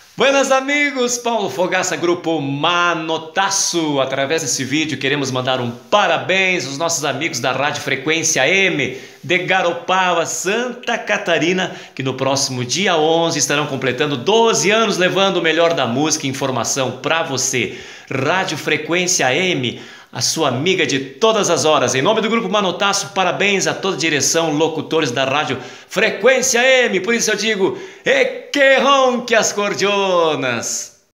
Buenas amigos, Paulo Fogaça, grupo Manotaço. Através desse vídeo queremos mandar um parabéns aos nossos amigos da Rádio Frequência M de Garopaba, Santa Catarina, que no próximo dia 11 estarão completando 12 anos levando o melhor da música e informação para você. Rádio Frequência M, a sua amiga de todas as horas. Em nome do Grupo Manotaço, parabéns a toda a direção, locutores da Rádio Frequência M. Por isso eu digo, e que ronque as cordionas!